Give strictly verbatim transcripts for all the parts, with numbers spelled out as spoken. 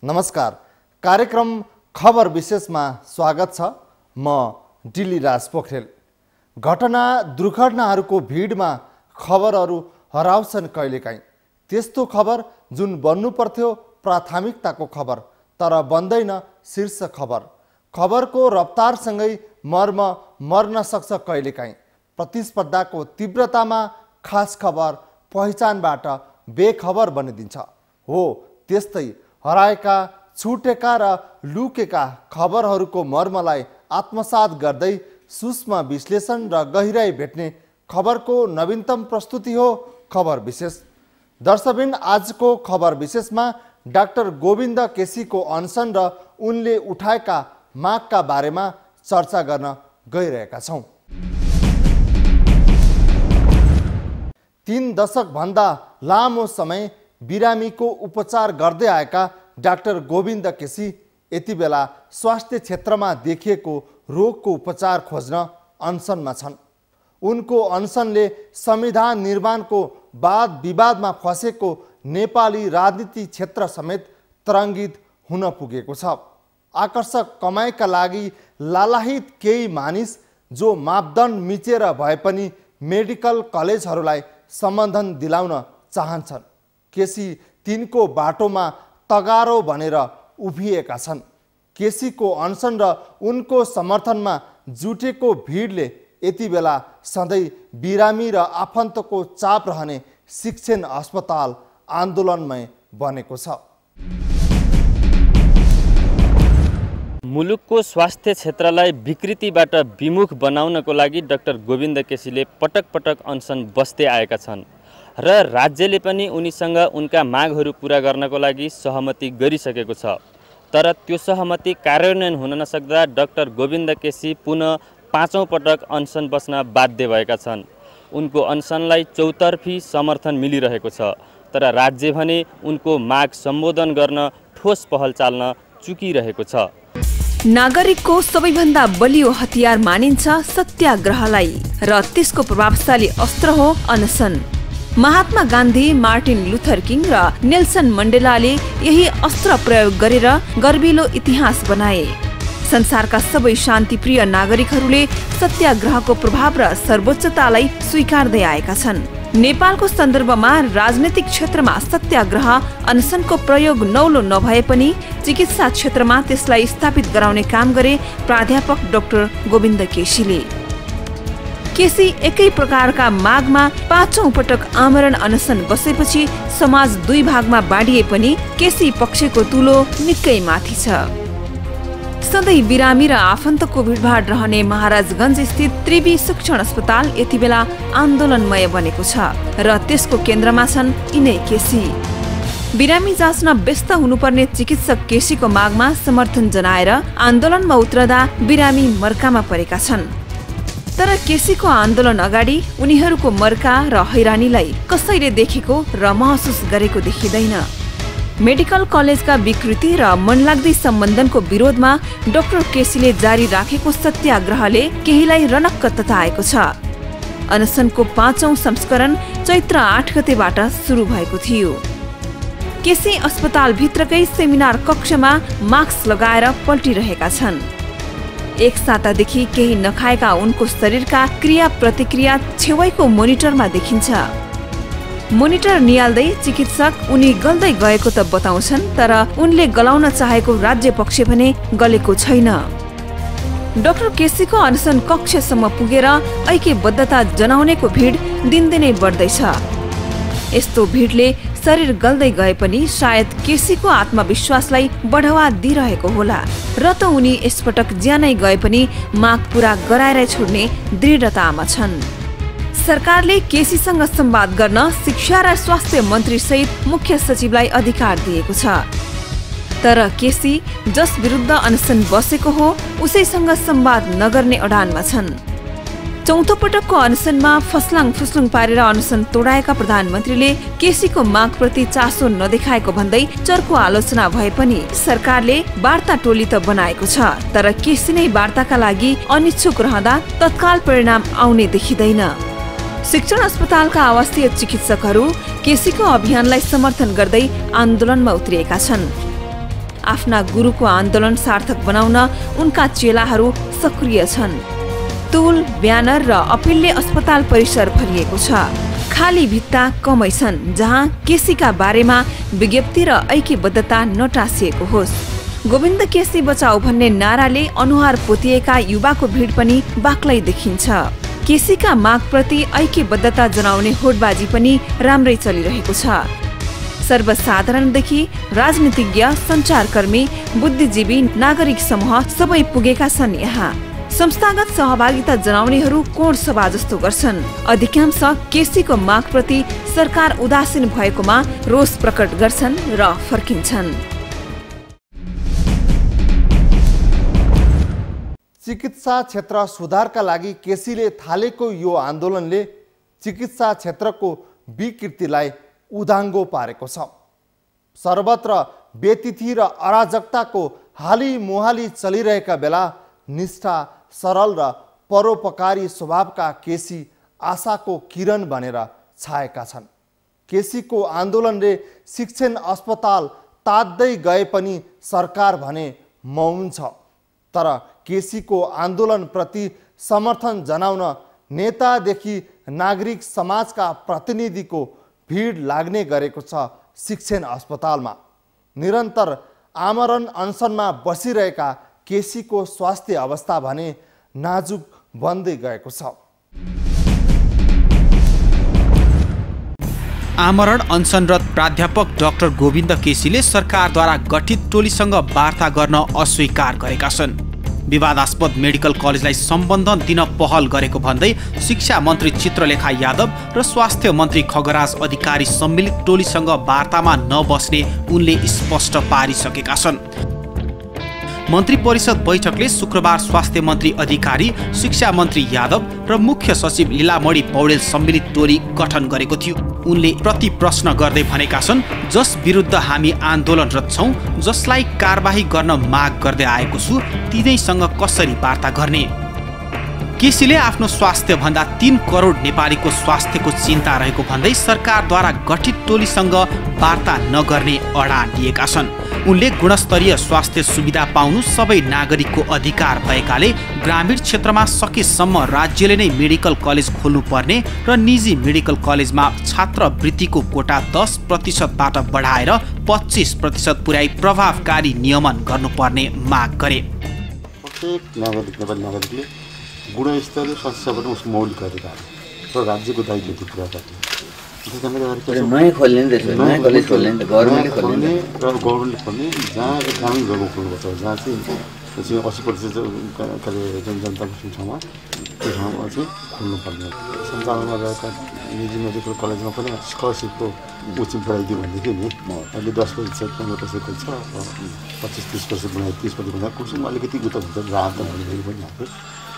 नमस्कार, कार्यक्रम खबर विशेषमा स्वागत छ। म डिली राज पोखरेल। घटना दुर्घटनाहरूको भिडमा खबरहरू हराउँछन् कहिलेकाहीँ। त्यस्तो खबर जुन बन्नु पर्थ्यो प्राथमिकताको खबर, तर बन्दैन शीर्ष खबर। खबरको रफ्तारसँगै मर्म मर्न सक्छ कहिलेकाहीँ। प्रतिस्पर्धाको तीव्रतामा खास खबर पहिचानबाट बेखबर बनिदिन्छ। हो त्यस्तै हराएका, छुटेका र लुकेका खबरहरूको मर्मलाई आत्मसात गर्दै सूक्ष्म विश्लेषण र गहिराई भेट्ने खबरको नवीनतम प्रस्तुति हो खबर विशेष। दर्शकबिन, आजको खबर विशेषमा डाक्टर गोविन्द केसीको अनसन र उनले उठाएका मागका बारेमा चर्चा गर्न गइरहेका छौँ। तीन दशकभन्दा लामो समय बिरामीको उपचार गर्दै आएका डाक्टर गोविन्द केसी यति बेला स्वास्थ्य क्षेत्रमा देखिएको रोगको उपचार खोज्न अनसनमा छन्। उनको अनसनले संविधान निर्माणको वाद विवादमा फँसेको नेपाली राजनीति क्षेत्र समेत तरङ्गित हुन पुगेको छ। आकर्षक कमाइका लागि लालाहित केही मानिस जो मापदण्ड मिचेर भए पनि मेडिकल कलेजहरूलाई सम्बन्धन दिलाउन चाहन्छन्। केसी तिनको बाटोमा तगारो भनेर उभिएका छन्। केसीको अनसन र उनको समर्थनमा जुटेको भिडले यति बेला सधैँ बिरामी र आफन्तको चाप रहने शिक्षण अस्पताल आन्दोलनमय बनेको छ। मुलुकको स्वास्थ्य क्षेत्रलाई विकृतिबाट विमुख बनाउनको लागि डाक्टर गोविन्द केसीले पटक पटक अनसन बस्दै आएका छन् र राज्यले पनि उनीसँग उनका मागहरू पूरा गर्नको लागि सहमति गरिसकेको छ। तर त्यो सहमति कार्यान्वयन हुन नसक्दा डाक्टर गोविन्द केसी पुनः पाँचौँ पटक अनसन बस्न बाध्य भएका छन्। उनको अनसनलाई चौतर्फी समर्थन मिलिरहेको छ, तर राज्य भने उनको माग सम्बोधन गर्न ठोस पहल चाल्न चुकिरहेको छ। नागरिकको सबैभन्दा बलियो हतियार मानिन्छ सत्याग्रहलाई र त्यसको प्रभावशाली अस्त्र हो अनसन। Mahatma Gandhi, Martin Luther King र नेल्सन मण्डेलाले यही अस्त्र प्रयोग गरेर गर्विलो इतिहास बनाए। संसारका सबै शान्तिप्रिय नागरिकहरूले सत्याग्रहको प्रभाव र सर्वोच्चतालाई स्वीकार्दै आएका छन्। नेपालको सन्दर्भमा राजनैतिक क्षेत्रमा सत्याग्रह अनसनको प्रयोग नौलो नभए पनि चिकित्सा क्षेत्रमा त्यसलाई स्थापित गराउने काम गरे प्राध्यापक डाक्टर गोविन्द केसीले। केसी एकै प्रकारका मागमा पाँचौं पटक आमरण अनसन बसेपछि समाज दुई भागमा बाँडिए पनि केसी पक्षको तुलो निकै माथि छ। सधैँ बिरामी र आफन्तको भिडभाड रहने महाराजगञ्ज स्थित त्रिवी शिक्षण अस्पताल यति बेला आन्दोलनमय बनेको छ र त्यसको केन्द्रमा छन् यिनै केसी। बिरामी जाँच्न व्यस्त हुनुपर्ने चिकित्सक केसीको मागमा समर्थन जनाएर आन्दोलनमा उत्रदा बिरामी मर्कामा परेका छन्। तर केसीको आन्दोलन अगाडि उनीहरूको मर्का र हैरानीलाई कसैले देखेको र महसुस गरेको देखिँदैन। मेडिकल कलेजका विकृति र मनलाग्दी सम्बन्धनको विरोधमा डाक्टर केसीले जारी राखेको सत्याग्रहले केहीलाई रनक्क तताएको छ। अनसनको पाँचौं संस्करण चैत्र आठ गतेबाट सुरु भएको थियो। केसी अस्पतालभित्रकै सेमिनार कक्षमा मास्क लगाएर पल्टिरहेका छन्। एक सातादेखि केही नखाएका उनको शरीरका क्रिया प्रतिक्रिया छेउैको मोनिटरमा देखिन्छ। मोनिटर निहाल्दै चिकित्सक उनी गल्दै गएको त बताउँछन्, तर उनले गलाउन चाहेको राज्य पक्ष भने गलेको छैन। डाक्टर केसीको अनसन कक्षसम्म पुगेर ऐक्यबद्धता जनाउनेको भिड दिनदिनै बढ्दैछ। यस्तो भिडले शरीर गल्दै गए पनि सायद केसीको आत्मविश्वासलाई बढावा दिइरहेको होला र त उनी यसपटक ज्यानै गए पनि माग पूरा गराएरै छोड्ने दृढतामा छन्। सरकारले केसीसँग संवाद गर्न शिक्षा र स्वास्थ्य मन्त्री सहित मुख्य सचिवलाई अधिकार दिएको छ। तर केसी जस विरुद्ध अनसन बसेको हो उसैसँग संवाद नगर्ने अडानमा छन्। चौथो पटकको अनसनमा फस्लाङ फुस्लुङ पारेर अनसन तोडाएका प्रधानमन्त्रीले केसीको मागप्रति चासो नदेखाएको भन्दै चर्को आलोचना भए पनि सरकारले वार्ता टोली त बनाएको छ, तर केसी नै वार्ताका लागि अनिच्छुक रहँदा तत्काल परिणाम आउने देखिँदैन। शिक्षण अस्पतालका आवासीय चिकित्सकहरू केसीको अभियानलाई समर्थन गर्दै आन्दोलनमा उत्रिएका छन्। आफ्ना गुरुको आन्दोलन सार्थक बनाउन उनका चेलाहरू सक्रिय छन्। तुल, ब्यानर र अपिलले अस्पताल परिसर भरिएको छ। खाली भित्ता कमै छन् जहाँ केसीका बारेमा विज्ञप्ति र ऐक्यबद्धता नटाँसिएको होस्। गोविन्द केसी बचाऊ भन्ने नाराले अनुहार पोतिएका युवाको भिड पनि बाक्लै देखिन्छ। केसीका मागप्रति ऐक्यबद्धता जनाउने होडबाजी पनि राम्रै चलिरहेको छ। सर्वसाधारणदेखि राजनीतिज्ञ, सञ्चारकर्मी, बुद्धिजीवी, नागरिक समूह सबै पुगेका छन् यहाँ। संस्थागत सहभागिता जनाउनेहरू कोण सभा जस्तो गर्छन्। अधिकांश केसीको मागप्रति सरकार उदासीन भएकोमा रोष प्रकट गर्छन् र फर्किन्छन्। चिकित्सा क्षेत्र सुधारका लागि केसीले थालेको यो आन्दोलनले चिकित्सा क्षेत्रको विकृतिलाई उदाङ्गो पारेको छ। सर्वत्र बेतिथि र अराजकताको हाली मुहाली चलिरहेका बेला निष्ठा, सरल र परोपकारी स्वभावका केसी आशाको किरण बनेर छाएका छन्। केसीको आन्दोलनले शिक्षण अस्पताल तात्दै गए पनि सरकार भने मौन छ। तर केसीको आन्दोलनप्रति समर्थन जनाउन नेतादेखि नागरिक समाजका प्रतिनिधिको भिड लाग्ने गरेको छ शिक्षण अस्पतालमा। निरन्तर आमरण अनसनमा बसिरहेका केसीको स्वास्थ्य अवस्था भने नाजुक बन्दै गएको छ। आमरण अनसनरत प्राध्यापक डाक्टर गोविन्द केसीले सरकारद्वारा गठित टोलीसँग वार्ता गर्न अस्वीकार गरेका छन्। विवादास्पद मेडिकल कलेजलाई सम्बन्धन दिन पहल गरेको भन्दै शिक्षा मन्त्री चित्रलेखा यादव र स्वास्थ्य मन्त्री खगराज अधिकारी सम्मिलित टोलीसँग वार्तामा नबस्ने उनले स्पष्ट पारिसकेका छन्। मन्त्री परिषद बैठकले शुक्रबार स्वास्थ्य मन्त्री अधिकारी, शिक्षा मन्त्री यादव र मुख्य सचिव लीलामणि पौडेल सम्मिलित टोली गठन गरेको थियो। उनले प्रति प्रश्न गर्दै भनेका छन्, जस विरुद्ध हामी आन्दोलनरत छौं, जसलाई कारबाही गर्न माग गर्दै आएको छु, तिनैसँग कसरी वार्ता गर्ने? केसीले आफ्नो स्वास्थ्य भन्दा तीन करोड नेपालीको स्वास्थ्यको चिन्ता रहेको भन्दै सरकारद्वारा गठित टोलीसँग वार्ता नगर्ने अडान लिएका छन्। उनले गुणस्तरीय स्वास्थ्य सुविधा पाउनु सबै नागरिकको अधिकार भएकाले ग्रामीण क्षेत्रमा सकेसम्म राज्यले नै मेडिकल कलेज खोल्नुपर्ने र निजी मेडिकल कलेजमा छात्रवृत्तिको कोटा दस प्रतिशतबाट बढाएर पच्चिस प्रतिशत पुर्याई प्रभावकारी नियमन गर्नुपर्ने माग गरे। गुणस्तरीय स्वास्थ्य सेवा उसको मौलिक अधिकार र राज्यको दायित्व त्यो पुरा गर्ने। नयाँ खोल्ने नि त्यसो नयाँ कलेज खोल्ने नि त गभर्नमेन्टले खोल्ने र गभर्नमेन्टले खोल्ने जहाँ ग्रामीण भागमा खोल्नुपर्छ, जहाँ चाहिँ चाहिँ अस्सी प्रतिशत के अरे जनताको ठाउँमा त्यो ठाउँमा चाहिँ खोल्नुपर्ने। सञ्चालनमा रहेका निजी मेडिकल कलेजमा पनि स्कलरसिपको उचित बढाइदियो भनेदेखि नि अहिले दस प्रतिशत पन्ध्र प्रतिशत छ, पच्चिस तिस प्रतिशत बनाए तिस प्रतिशत बनाए कुसुममा अलिकति उता हुन्छ राहत भन्ने पनि आएको।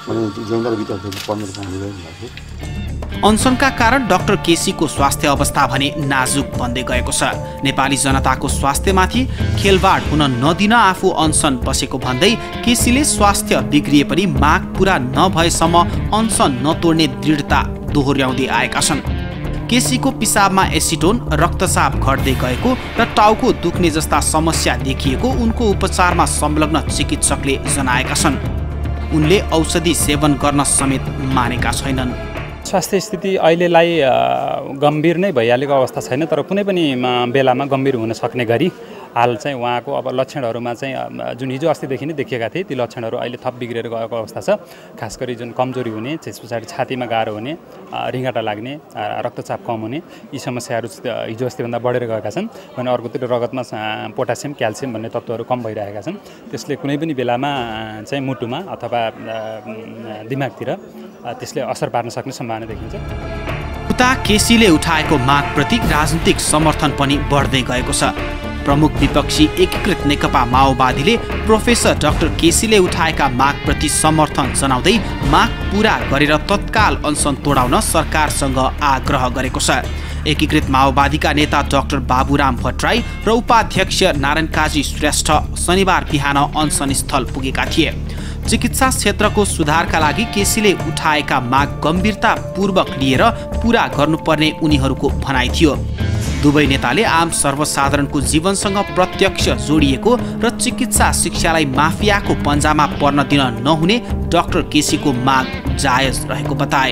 अनसनका कारण डाक्टर केसीको स्वास्थ्य अवस्था भने नाजुक बन्दै गएको छ। नेपाली जनताको स्वास्थ्यमाथि खेलवाड हुन नदिन आफू अनसन बसेको भन्दै केसीले स्वास्थ्य बिग्रिए पनि माग पूरा नभएसम्म अनसन नतोड्ने दृढता दोहोर्याउँदै आएका छन्। केसीको पिसाबमा एसिटोन, रक्तचाप घट्दै गएको र टाउको दुख्ने जस्ता समस्या देखिएको उनको उपचारमा संलग्न चिकित्सकले जनाएका छन्। उनले औषधि सेवन गर्न समेत मानेका छैनन्। स्वास्थ्य स्थिति अहिलेलाई गम्भीर नै भइहालेको अवस्था छैन, तर कुनै पनि बेलामा गम्भीर हुन सक्ने गरी हाल चाहिँ उहाँको अब लक्षणहरूमा चाहिँ जुन हिजो अस्तिदेखि नै देखिएका थिए ती लक्षणहरू अहिले थप बिग्रेर गएको अवस्था छ। खास गरी जुन कमजोरी हुने, त्यस पछाडि छातीमा गाह्रो हुने, रिङ्गाटा लाग्ने, रक्तचाप कम हुने, यी समस्याहरू हिजो अस्तिभन्दा बढेर गएका छन्। भने अर्कोतिर रगतमा पोटासियम, क्याल्सियम भन्ने तत्त्वहरू कम भइरहेका छन्। त्यसले कुनै पनि बेलामा चाहिँ मुटुमा अथवा दिमागतिर त्यसले असर पार्न सक्ने सम्भावना देखिन्छ। उता केसीले उठाएको मागप्रति राजनीतिक समर्थन पनि बढ्दै गएको छ। प्रमुख विपक्षी एकीकृत नेकपा माओवादीले प्रोफेसर डाक्टर केसीले उठाएका मागप्रति समर्थन जनाउँदै माग पूरा गरेर तत्काल अनसन तोडाउन सरकारसँग आग्रह गरेको छ। एकीकृत माओवादीका नेता डाक्टर बाबुराम भट्टराई र उपाध्यक्ष नारायण काजी श्रेष्ठ शनिबार बिहान अनसन स्थल पुगेका थिए। चिकित्सा क्षेत्रको सुधारका लागि केसीले उठाएका माग गम्भीरतापूर्वक लिएर पूरा गर्नुपर्ने उनीहरूको भनाइ थियो। दुवै नेताले आम सर्वसाधारणको जीवनसँग प्रत्यक्ष जोडिएको र चिकित्सा शिक्षालाई माफियाको पन्जामा पर्न दिन नहुने डाक्टर केसीको माग जायज रहेको बताए।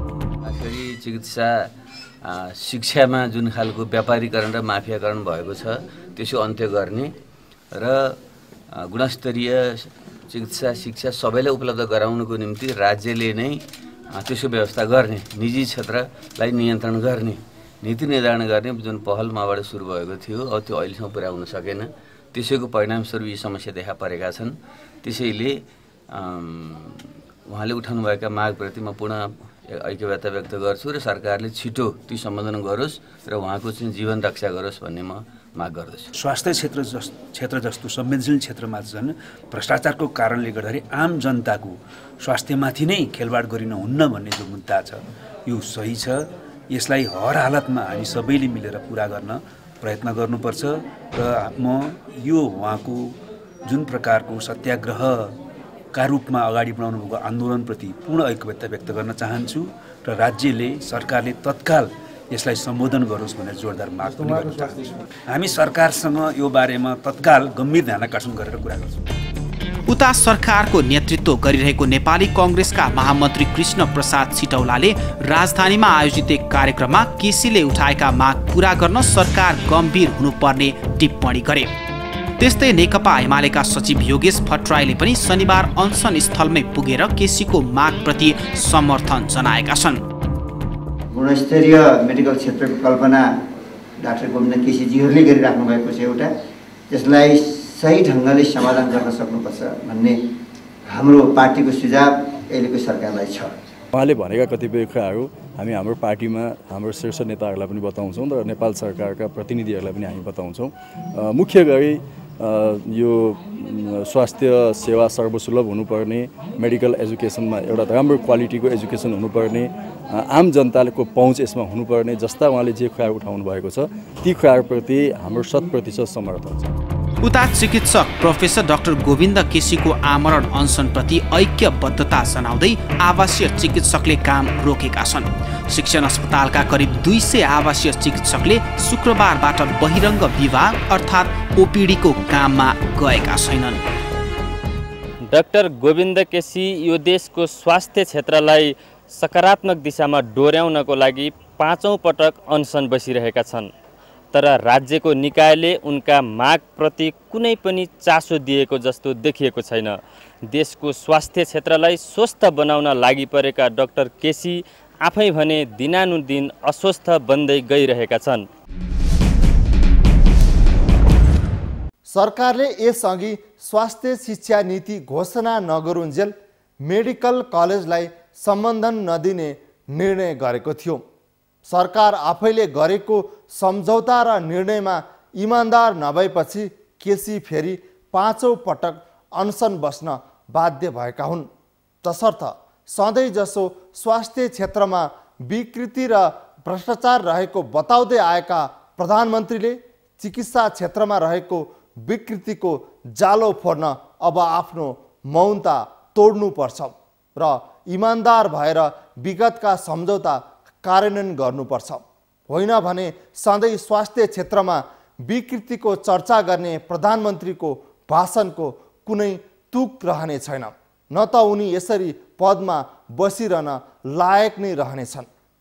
चिकित्सा शिक्षामा जुन खालको व्यापारीकरण र माफियाकरण भएको छ त्यसो अन्त्य गर्ने र गुणस्तरीय चिकित्सा शिक्षा सबैलाई उपलब्ध गराउनको निम्ति राज्यले नै त्यसको व्यवस्था गर्ने, निजी क्षेत्रलाई नियन्त्रण गर्ने, नीति निर्धारण गर्ने जुन पहल माबाट सुरु भएको थियो अब त्यो अहिलेसम्म पुरा हुन सकेन। त्यसैको परिणामस्वरूप यी समस्या देखा परेका छन्। त्यसैले उहाँले उठाउनुभएका मागप्रति म पुनः ऐक्यबद्धता व्यक्त गर्छु र सरकारले छिटो ती सम्बोधन गरोस् र उहाँको चाहिँ जीवन रक्षा गरोस् भन्ने म माग गर्दछु। स्वास्थ्य क्षेत्र जस क्षेत्र जस्तो संवेदनशील क्षेत्रमा झन् भ्रष्टाचारको कारणले गर्दाखेरि आम जनताको स्वास्थ्यमाथि नै खेलवाड गरिन हुन्न भन्ने जो मुद्दा छ यो सही छ। यसलाई हर हालतमा हामी सबैले मिलेर पुरा गर्न प्रयत्न गर्नुपर्छ र म यो उहाँको जुन प्रकारको सत्याग्रहका रूपमा अगाडि बढाउनु भएको आन्दोलनप्रति पूर्ण ऐक्यबद्धता व्यक्त गर्न चाहन्छु र राज्यले सरकारले तत्काल यसलाई सम्बोधन गरोस् भनेर जोरदार माग पनि गर्न चाहन्छु। हामी सरकारसँग यो बारेमा तत्काल गम्भीर ध्यानाकर्षण गरेर कुरा गर्छौँ। उता सरकारको नेतृत्व गरिरहेको नेपाली कांग्रेसका महामन्त्री कृष्ण प्रसाद सिटौलाले राजधानीमा आयोजित एक कार्यक्रममा केसीले उठाएका माग पूरा गर्न सरकार गम्भीर हुनुपर्ने टिप्पणी गरे। त्यस्तै नेकपा एमालेका सचिव योगेश भट्टराईले पनि शनिबार अनसन स्थलमै पुगेर केसीको मागप्रति समर्थन जनाएका छन्। गुणस्तरीय मेडिकल क्षेत्रको कल्पना डाक्टर गोविन्द केसीजीहरूले गरिराख्नु भएको छ एउटा, त्यसलाई सही ढङ्गले समाधान गर्न सक्नुपर्छ भन्ने हाम्रो पार्टीको सुझाव अहिलेको सरकारलाई छ। उहाँले भनेका कतिपय कुराहरू हामी हाम्रो पार्टीमा हाम्रो शीर्ष नेताहरूलाई पनि बताउँछौँ र नेपाल सरकारका प्रतिनिधिहरूलाई पनि हामी बताउँछौँ। मुख्य गरी यो स्वास्थ्य सेवा सर्वसुलभ हुनुपर्ने, मेडिकल एजुकेसनमा एउटा राम्रो क्वालिटीको एजुकेसन हुनुपर्ने, आम जनताको पहुँच यसमा हुनुपर्ने जस्ता उहाँले जे कुरा उठाउनु भएको छ ती कुराहरूप्रति हाम्रो शत प्रतिशत समर्थन छ। उता चिकित्सक प्रोफेसर डाक्टर गोविन्द केसीको आमरण अनसनप्रति ऐक्यबद्धता जनाउँदै आवासीय चिकित्सकले काम रोकेका छन्। शिक्षण अस्पतालका करिब दुई सय आवासीय चिकित्सकले शुक्रबारबाट बहिरङ्ग विभाग अर्थात् ओपीडीको काममा गएका छैनन्। डाक्टर गोविन्द केसी यो देशको स्वास्थ्य क्षेत्रलाई सकारात्मक दिशामा डोर्याउनको लागि पाँचौं पटक अनसन बसिरहेका छन्, तर राज्यको निकायले उनका मागप्रति कुनै पनि चासो दिएको जस्तो देखिएको छैन। देशको स्वास्थ्य क्षेत्रलाई स्वस्थ बनाउन लागि परेका डाक्टर केसी आफै भने दिनानुदिन अस्वस्थ बन्दै गइरहेका छन्। सरकारले यसअघि स्वास्थ्य शिक्षा नीति घोषणा नगरुन्जेल मेडिकल कलेजलाई सम्बन्धन नदिने निर्णय गरेको थियो। सरकार आफैले गरेको सम्झौता र निर्णयमा इमान्दार नभएपछि केसी फेरि पाँचौं पटक अनसन बस्न बाध्य भएका हुन्। तसर्थ सधैँ जसो स्वास्थ्य क्षेत्रमा विकृति र भ्रष्टाचार रहेको बताउँदै आएका प्रधानमन्त्रीले चिकित्सा क्षेत्रमा रहेको विकृतिको जालो फोड्न अब आफ्नो मौनता तोड्नुपर्छ र इमान्दार भएर विगतका सम्झौता कार्यान्वयन गर्नुपर्छ। होइन भने सधैँ स्वास्थ्य क्षेत्रमा विकृतिको चर्चा गर्ने प्रधानमन्त्रीको भाषणको कुनै तुक रहने छैन, न त उनी यसरी पदमा बसिरहन लायक नै रहनेछन्।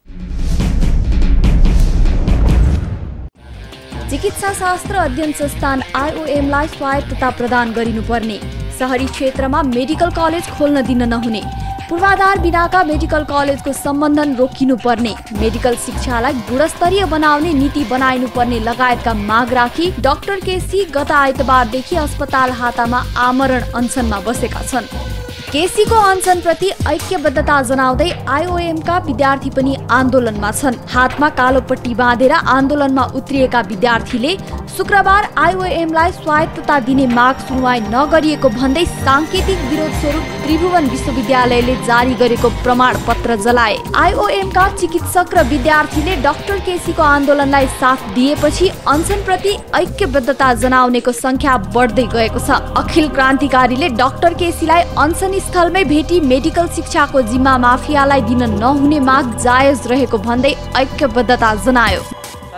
चिकित्सा शास्त्र अध्ययन संस्थान आइओएमलाई स्वायत्तता प्रदान गरिनुपर्ने, शहरी क्षेत्रमा मेडिकल कलेज खोल्न दिन नहुने, पूर्वाधार बिनाका मेडिकल कलेजको सम्बन्धन रोकिनुपर्ने, मेडिकल शिक्षालाई गुणस्तरीय बनाउने नीति बनाइनुपर्ने लगायतका माग राखी डाक्टर केसी गत आइतबारदेखि अस्पताल हातामा आमरण अनसनमा बसेका छन्। केसीको अनसनप्रति ऐक्यबद्धता जनाउँदै आइओएमका विद्यार्थी पनि आन्दोलनमा छन्। हातमा कालो पट्टी बाँधेर आन्दोलनमा उत्रिएका विद्यार्थीले शुक्रबार आइओएमलाई स्वायत्तता दिने माग सुनवाई नगरिएको भन्दै सांकेतिक विरोध स्वरूप त्रिभुवन विश्वविद्यालयले जारी गरेको प्रमाण पत्र जलाए। आइओएमका चिकित्सक र विद्यार्थीले डाक्टर केसीको आन्दोलनलाई साथ दिएपछि अनसनप्रति ऐक्यबद्धता जनाउनेको संख्या बढ्दै गएको छ। अखिल क्रान्तिकारीले डाक्टर केसीलाई अनसन स्थलमै भेटी मेडिकल शिक्षाको जिम्मा माफियालाई दिन नहुने माग जायज रहेको भन्दै ऐक्यबद्धता जनायो।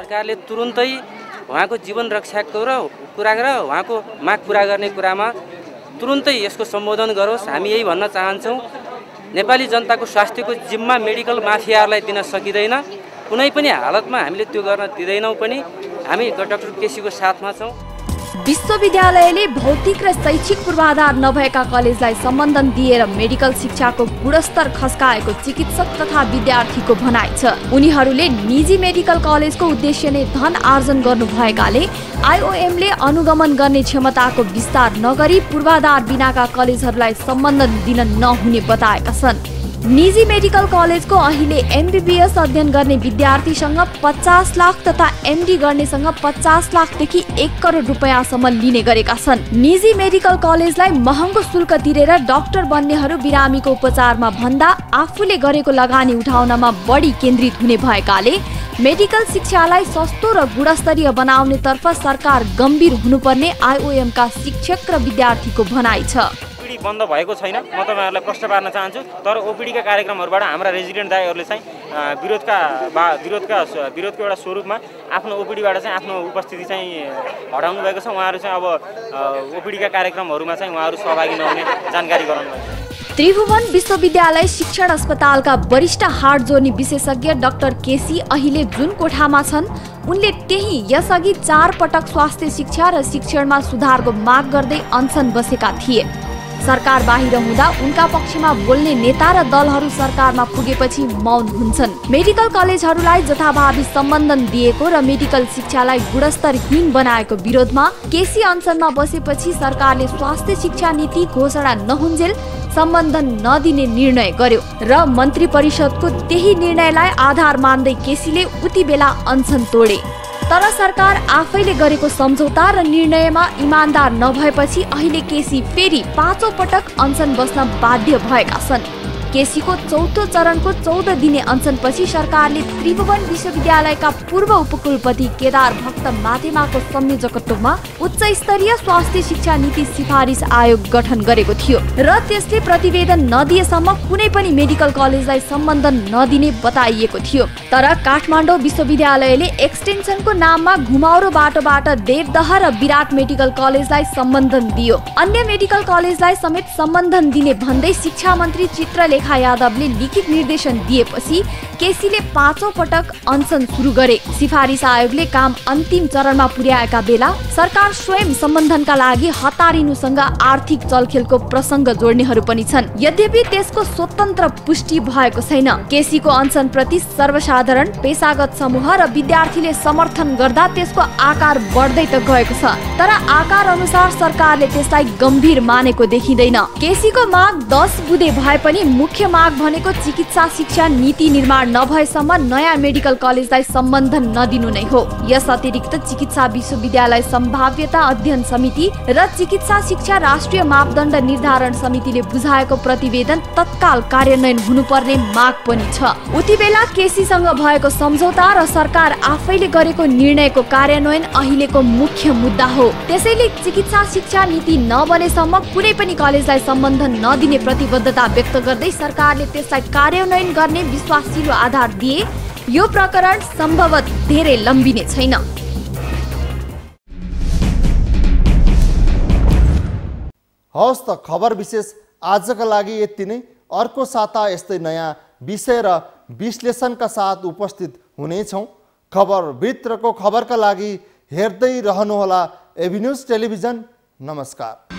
सरकारले तुरुन्तै उहाँको जीवन रक्षाको र कुरा र उहाँको माग पुरा गर्ने कुरामा तुरुन्तै यसको सम्बोधन गरोस्। हामी यही भन्न चाहन्छौँ, नेपाली जनताको स्वास्थ्यको जिम्मा मेडिकल माफियाहरूलाई दिन सकिँदैन, कुनै पनि हालतमा हामीले त्यो गर्न दिँदैनौँ पनि। हामी डाक्टर केसीको साथमा छौँ। विश्वविद्यालयले भौतिक र शैक्षिक पूर्वाधार नभएका कलेजलाई सम्बन्धन दिएर मेडिकल शिक्षाको गुणस्तर खस्काएको चिकित्सक तथा विद्यार्थीको भनाइ छ। उनीहरूले निजी मेडिकल कलेजको उद्देश्य नै धन आर्जन गर्नुभएकाले आइओएमले अनुगमन गर्ने क्षमताको विस्तार नगरी पूर्वाधार बिनाका कलेजहरूलाई सम्बन्धन दिन नहुने बताएका छन्। निजी मेडिकल कलेजको अहिले एमबीबीएस अध्ययन गर्ने विद्यार्थीसँग पचास लाख तथा एमडी गर्नेसँग पचास लाखदेखि एक करोड रुपियाँसम्म लिने गरेका छन्। निजी मेडिकल कलेजलाई महँगो शुल्क तिरेर डाक्टर बन्नेहरू बिरामीको उपचारमा भन्दा आफूले गरेको लगानी उठाउनमा बढी केन्द्रित हुने भएकाले मेडिकल शिक्षालाई सस्तो र गुणस्तरीय बनाउनेतर्फ सरकार गम्भीर हुनुपर्ने आइओएमका शिक्षक र विद्यार्थीको भनाइ छ। ओपीडी बन्द भएको छैन, म तपाईहरुलाई प्रश्न पार्न चाहन्छु। तर ओपीडीका कार्यक्रमहरुबाट हाम्रा रेजिडेन्ट दाइहरुले चाहिँ विरोधका विरोधका विरोधको एउटा स्वरूपमा आफ्नो ओपीडीबाट चाहिँ आफ्नो उपस्थिति चाहिँ हटाउनु भएको छ। उहाँहरु चाहिँ अब ओपीडीका कार्यक्रमहरुमा चाहिँ उहाँहरु सहभागी नहुने जानकारी गराउनु भएको छ। त्रिभुवन विश्वविद्यालय शिक्षण अस्पतालका वरिष्ठ हार्ट जोर्नी विशेषज्ञ डाक्टर केसी अहिले जुन कोठामा छन् उनले त्यही यसअघि चार पटक स्वास्थ्य शिक्षा र शिक्षणमा सुधारको माग गर्दै अनसन बसेका थिए। सरकार बाहिर हुँदा उनका पक्षमा बोल्ने नेता र दलहरू सरकारमा पुगेपछि मौन हुन्छन्। मेडिकल कलेजहरूलाई जथाभावी सम्बन्धन दिएको र मेडिकल शिक्षालाई गुणस्तरहीन बनाएको विरोधमा केसी अनसनमा बसेपछि सरकारले स्वास्थ्य शिक्षा नीति घोषणा नहुन्जेल सम्बन्धन नदिने निर्णय गर्यो र मन्त्री परिषदको त्यही निर्णयलाई आधार मान्दै केसीले उति बेला अनसन तोडे। तर सरकार आफैले गरेको सम्झौता र निर्णयमा इमानदार नभएपछि अहिले केसी फेरि पाँचौं पटक अनसन बस्न बाध्य भएका छन्। केसीको चौथो चरणको चौध दिने अनसनपछि सरकारले त्रिभुवन विश्वविद्यालयका पूर्व उपकुलपति केदार भक्त माथेमाको संयोजकत्वमा उच्च स्तरीय स्वास्थ्य शिक्षा नीति सिफारिस आयोग गठन गरेको थियो र त्यसले प्रतिवेदन नदिएसम्म कुनै पनि मेडिकल कलेजलाई सम्बन्धन नदिने बताइएको थियो। तर काठमाडौँ विश्वविद्यालयले एक्सटेन्सनको नाममा घुमाउरो बाटोबाट देवदह र विराट मेडिकल कलेजलाई सम्बन्धन दियो। अन्य मेडिकल कलेजलाई समेत सम्बन्धन दिने भन्दै शिक्षा मन्त्री चित्र रेखा यादवले लिखित निर्देशन दिएपछि केसीले पाँचौं पटक अनसन सुरु गरे। सिफारिस आयोगले काम अन्तिम चरणमा पुर्याएका बेला सरकार स्वयं सम्बन्धनका लागि हतारिनुसँग आर्थिक चलखेलको प्रसङ्ग जोड्नेहरू पनि छन्। यद्यपि त्यसको स्वतन्त्र पुष्टि भएको छैन। केसीको अनसन प्रति सर्वसाधारण, पेशागत समूह र विद्यार्थीले समर्थन गर्दा त्यसको आकार बढ्दै त गएको छ, तर आकार अनुसार सरकारले त्यसलाई गम्भीर मानेको देखिँदैन। केसीको माग दस बुँदे भए पनि मुख्य माग भनेको चिकित्सा शिक्षा नीति निर्माण नभएसम्म नयाँ मेडिकल कलेजलाई सम्बन्धन नदिनु नै हो। यस अतिरिक्त चिकित्सा विश्वविद्यालय सम्भाव्यता अध्ययन समिति र चिकित्सा शिक्षा राष्ट्रिय मापदण्ड निर्धारण समितिले बुझाएको प्रतिवेदन तत्काल कार्यान्वयन हुनुपर्ने माग पनि छ। उति बेला केसीसँग भएको सम्झौता र सरकार आफैले गरेको निर्णयको कार्यान्वयन अहिलेको मुख्य मुद्दा हो। त्यसैले चिकित्सा शिक्षा नीति नबनेसम्म कुनै पनि कलेजलाई सम्बन्धन नदिने प्रतिबद्धता व्यक्त गर्दै सरकारले त्यसलाई कार्यान्वयन गर्ने विश्वासिलो आधार दिए यो प्रकरण सम्भवत धेरै लम्बिने छैन। हवस् त खबर विशेष आजका लागि यति नै। अर्को साता यस्तै नयाँ विषय र विश्लेषणका साथ उपस्थित हुनेछौँ। खबरभित्रको खबरका लागि हेर्दै रहनुहोला एभिन्यूज टेलिभिजन। नमस्कार।